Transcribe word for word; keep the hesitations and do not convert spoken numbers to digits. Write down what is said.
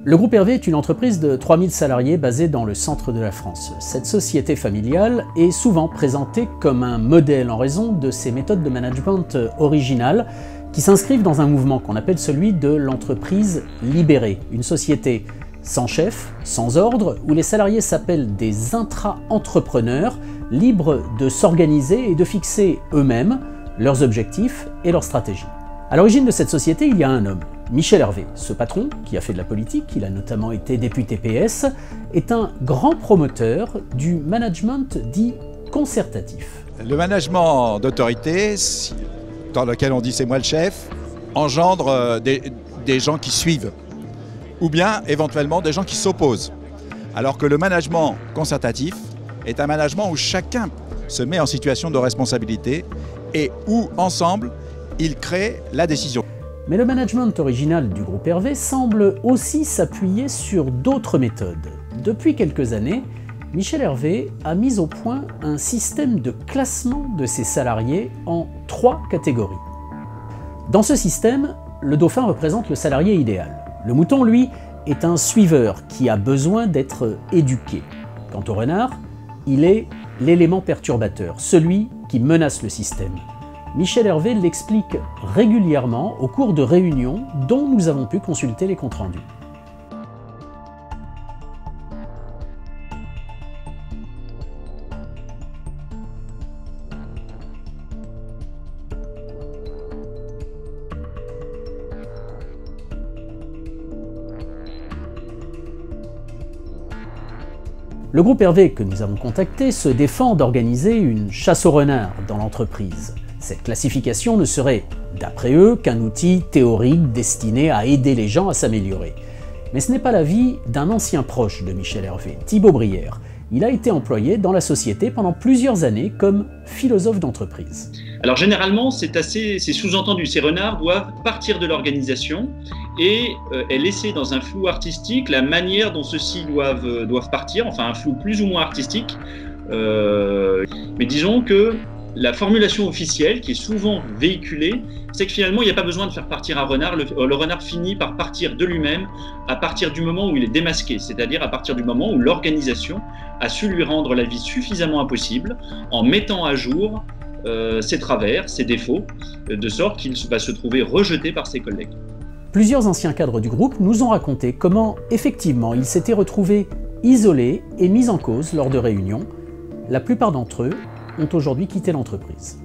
Le groupe Hervé est une entreprise de trois mille salariés basée dans le centre de la France. Cette société familiale est souvent présentée comme un modèle en raison de ses méthodes de management originales qui s'inscrivent dans un mouvement qu'on appelle celui de l'entreprise libérée, une société sans chef, sans ordre, où les salariés s'appellent des intra-entrepreneurs, libres de s'organiser et de fixer eux-mêmes leurs objectifs et leurs stratégies. À l'origine de cette société, il y a un homme, Michel Hervé. Ce patron, qui a fait de la politique, il a notamment été député P S, est un grand promoteur du management dit concertatif. Le management d'autorité, dans lequel on dit c'est moi le chef, engendre des, des gens qui suivent, ou bien éventuellement des gens qui s'opposent. Alors que le management concertatif est un management où chacun se met en situation de responsabilité et où, ensemble, il crée la décision. Mais le management original du groupe Hervé semble aussi s'appuyer sur d'autres méthodes. Depuis quelques années, Michel Hervé a mis au point un système de classement de ses salariés en trois catégories. Dans ce système, le dauphin représente le salarié idéal. Le mouton, lui, est un suiveur qui a besoin d'être éduqué. Quant au renard, il est l'élément perturbateur, celui qui menace le système. Michel Hervé l'explique régulièrement au cours de réunions dont nous avons pu consulter les comptes rendus. Le groupe Hervé que nous avons contacté se défend d'organiser une chasse au renard dans l'entreprise. Cette classification ne serait, d'après eux, qu'un outil théorique destiné à aider les gens à s'améliorer. Mais ce n'est pas l'avis d'un ancien proche de Michel Hervé, Thibaut Brière. Il a été employé dans la société pendant plusieurs années comme philosophe d'entreprise. Alors généralement, c'est assez, c'est sous-entendu. Ces renards doivent partir de l'organisation et euh, laisser dans un flou artistique la manière dont ceux-ci doivent, euh, doivent partir, enfin un flou plus ou moins artistique. Euh, mais disons que la formulation officielle, qui est souvent véhiculée, c'est que finalement, il n'y a pas besoin de faire partir un renard. Le, le renard finit par partir de lui-même à partir du moment où il est démasqué, c'est-à-dire à partir du moment où l'organisation a su lui rendre la vie suffisamment impossible en mettant à jour euh, ses travers, ses défauts, de sorte qu'il va se trouver rejeté par ses collègues. Plusieurs anciens cadres du groupe nous ont raconté comment, effectivement, ils s'étaient retrouvés isolés et mis en cause lors de réunions. La plupart d'entre eux ont aujourd'hui quitté l'entreprise.